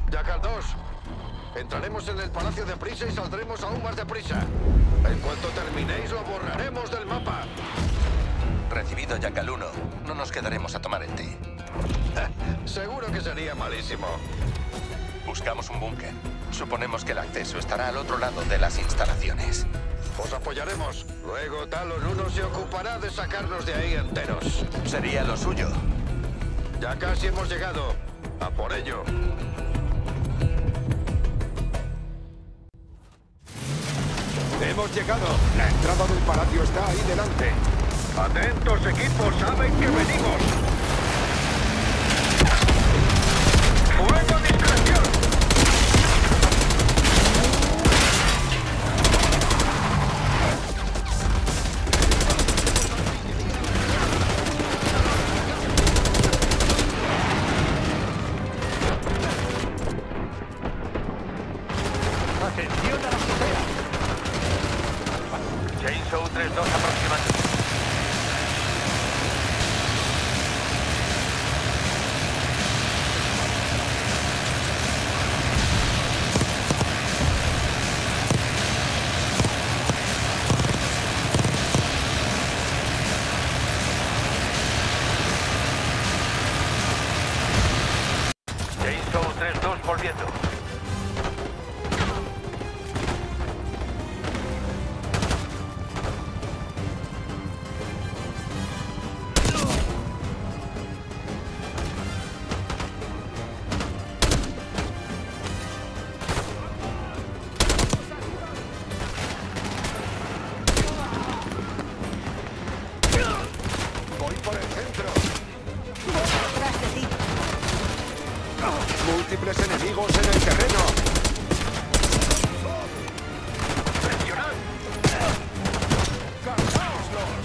Jackal 2. Entraremos en el Palacio de Prisa y saldremos aún más deprisa. En cuanto terminéis, lo borraremos del mapa. Recibido, Jackal 1. No nos quedaremos a tomar el té. Seguro que sería malísimo. Buscamos un búnker. Suponemos que el acceso estará al otro lado de las instalaciones. Os apoyaremos. Luego Talon 1 se ocupará de sacarnos de ahí enteros. Sería lo suyo. Ya casi hemos llegado. A por ello. Hemos llegado. La entrada del palacio está ahí delante. Atentos, equipos. Saben que venimos. ¡Fuego a discreción! ¡Atención a la azotea! Chainsaw 3-2 aproximando. Chainsaw 3-2 volviendo. Voy por el centro. Detrás de ti. Múltiples enemigos en el terreno. ¡Presionad! ¡Cargáoslos!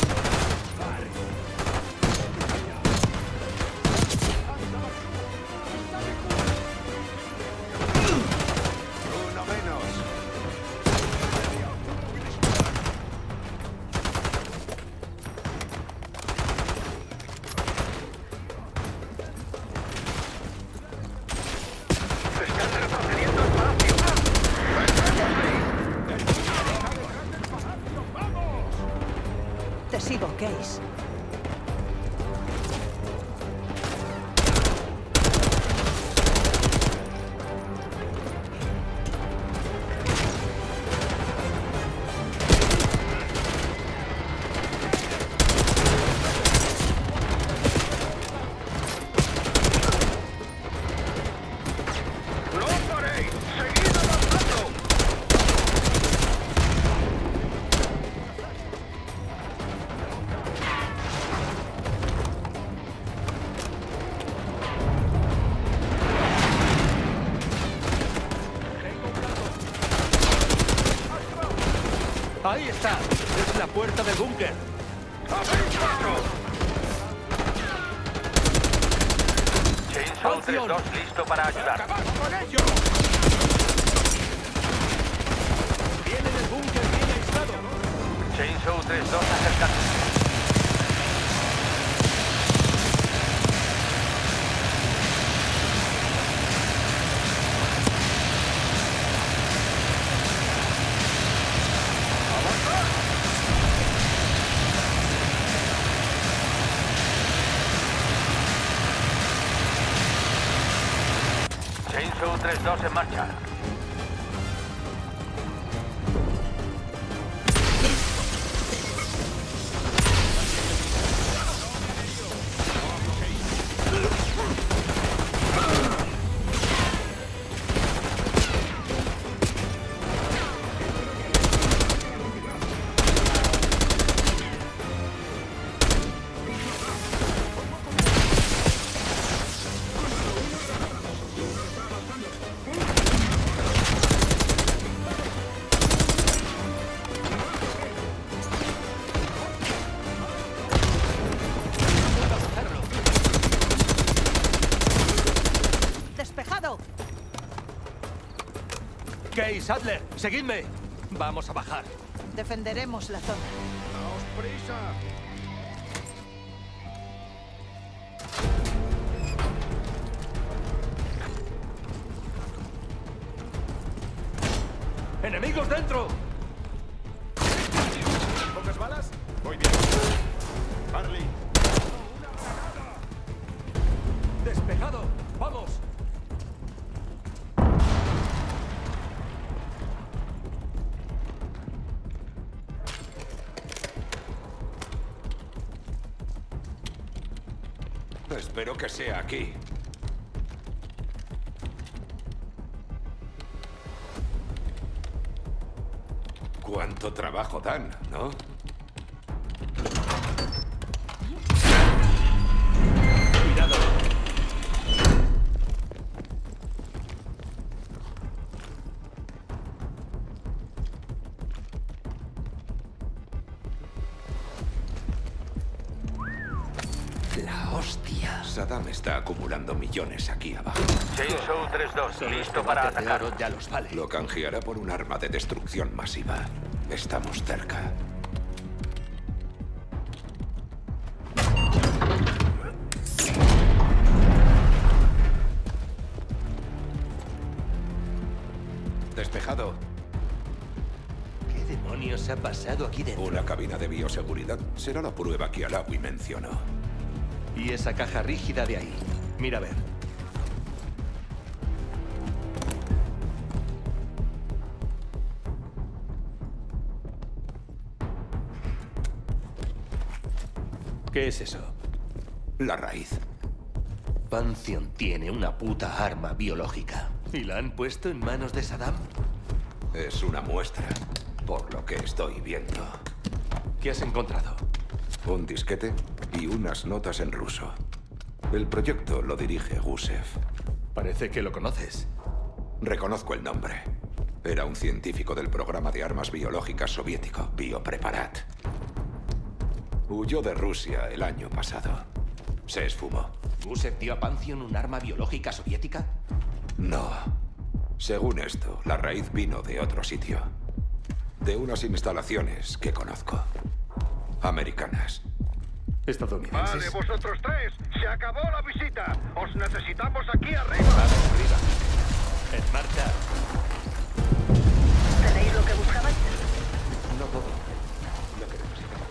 Uno menos. ¡Están retrocediendo al palacio! Te sigo, Case. ¡No paréis! ¡Seguid avanzando! ¡Ahí está! ¡Es la puerta del búnker! ¡Abrid paso! Chainsaw ¡Acción! 3-2 listo para ayudar. ¡Acabad con ellos! ¡Viene del búnker bien aislado! Chainsaw 3-2 acercando. Chainsaw 3-2 en marcha. ¡Despejado! Case, Adler, seguidme. Vamos a bajar. Defenderemos la zona. ¡Daos prisa! ¡Enemigos dentro! ¿Pocas balas? Muy bien. Harley. ¡Despejado! ¡Vamos! Espero que sea aquí. Cuánto trabajo dan, ¿no? ¡Cuidado! La hostia. Saddam está acumulando millones aquí abajo. Chainsaw 3-2, Solo listo este para bote de atacar. oro ya los vale. Lo canjeará por un arma de destrucción masiva. Estamos cerca. Despejado. ¿Qué demonios ha pasado aquí dentro? Una cabina de bioseguridad. Será la prueba que Alawi mencionó. Y esa caja rígida de ahí. Mira a ver. ¿Qué es eso? La raíz. Pantheon tiene una puta arma biológica. ¿Y la han puesto en manos de Saddam? Es una muestra, por lo que estoy viendo. ¿Qué has encontrado? Un disquete y unas notas en ruso. El proyecto lo dirige Gusev. Parece que lo conoces. Reconozco el nombre. Era un científico del programa de armas biológicas soviético, Biopreparat. Huyó de Rusia el año pasado. Se esfumó. ¿Gusev dio a Pantheon un arma biológica soviética? No. Según esto, la raíz vino de otro sitio. De unas instalaciones que conozco. Americanas. Estadounidenses. Vale, vosotros tres, se acabó la visita. Os necesitamos aquí arriba. Vamos, arriba. En marcha. ¿Tenéis lo que buscabais? No todo. Lo que necesitamos.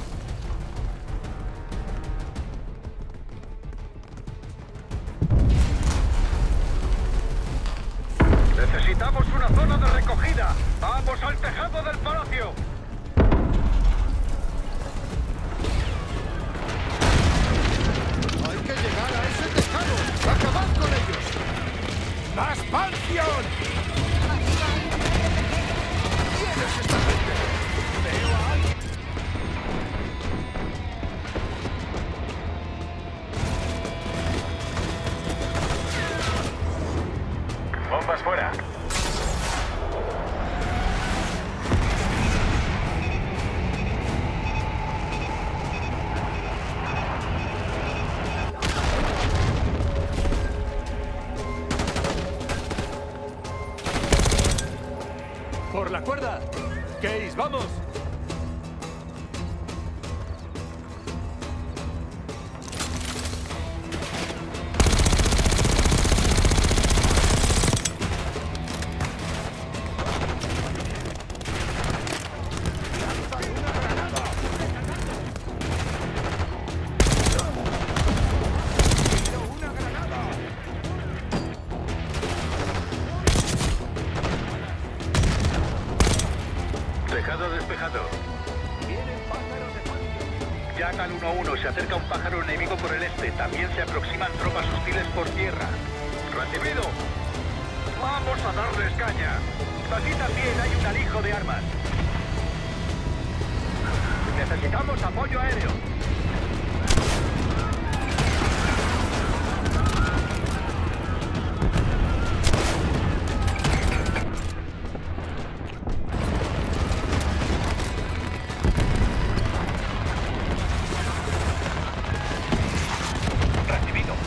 Necesitamos una zona de recogida. ¡Vamos al tejado del palacio! ¡Hay que llegar a ese tejado! ¡Acabad con ellos! ¡Más Pantheon! ¿Quién es esta gente? Veo a alguien. Bombas fuera. ¡Por la cuerda! ¡Case, vamos! Tejado despejado. Jack al 1-1, se acerca un pájaro enemigo por el este. También se aproximan tropas hostiles por tierra. ¡Recibido! ¡Vamos a darles caña! Aquí también hay un alijo de armas. Necesitamos apoyo aéreo. Recibido.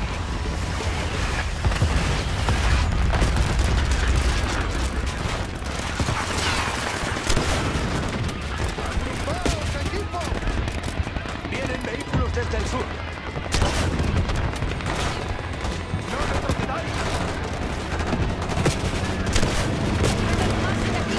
¡Vienen vehículos desde el sur! ¡No retrocedáis!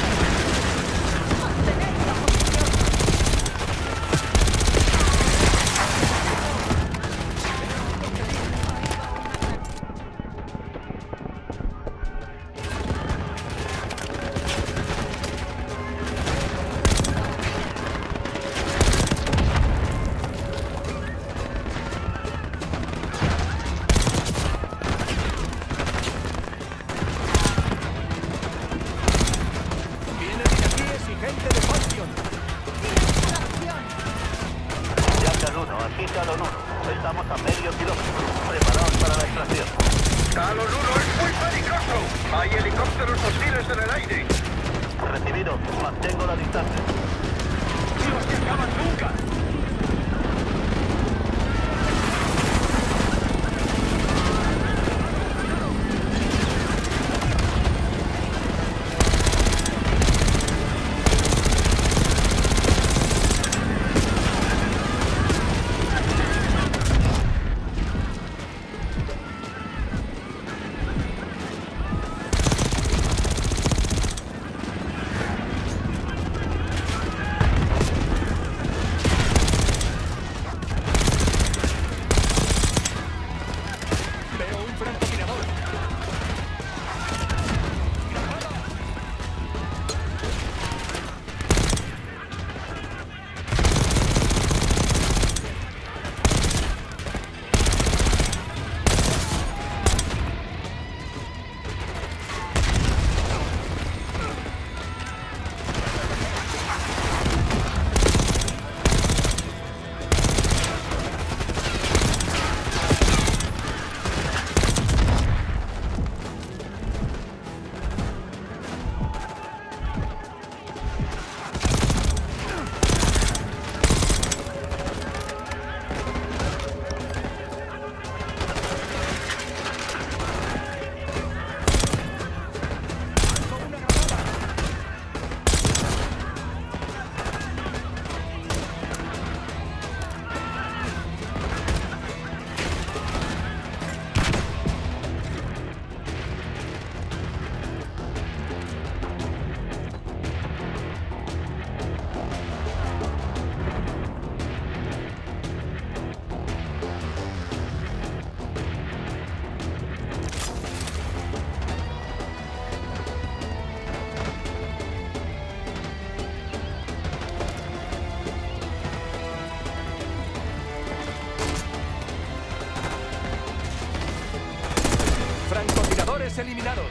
Talon 1. Estamos a medio kilómetro. Preparaos para la extracción. Talon 1 es muy peligroso. Hay helicópteros hostiles en el aire. Recibido. Mantengo la distancia. ¡No se acaban nunca! Francotiradores eliminados.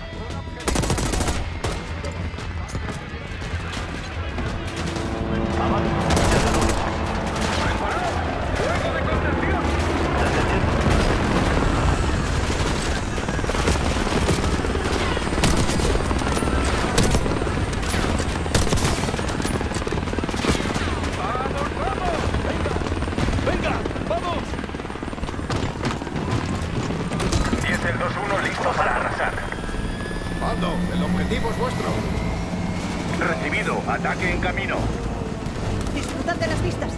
El objetivo es vuestro. Recibido. Ataque en camino. Disfrutad de las vistas.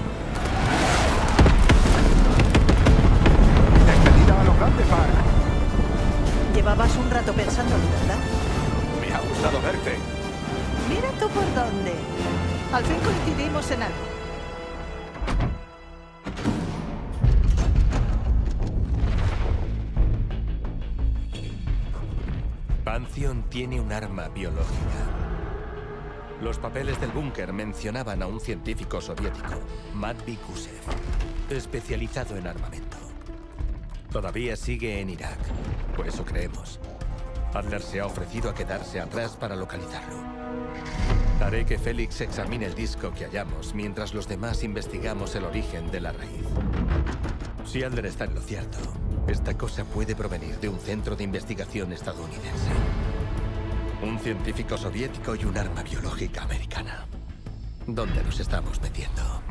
Despedida a lo grande, Park. Llevabas un rato pensándolo, ¿verdad? Me ha gustado verte. Mira tú por dónde. Al fin coincidimos en algo. Pantheon tiene un arma biológica. Los papeles del búnker mencionaban a un científico soviético, Matvey Gusev, especializado en armamento. Todavía sigue en Irak, por eso creemos. Adler se ha ofrecido a quedarse atrás para localizarlo. Haré que Félix examine el disco que hallamos mientras los demás investigamos el origen de la raíz. Si Adler está en lo cierto, esta cosa puede provenir de un centro de investigación estadounidense. Un científico soviético y un arma biológica americana. ¿Dónde nos estamos metiendo?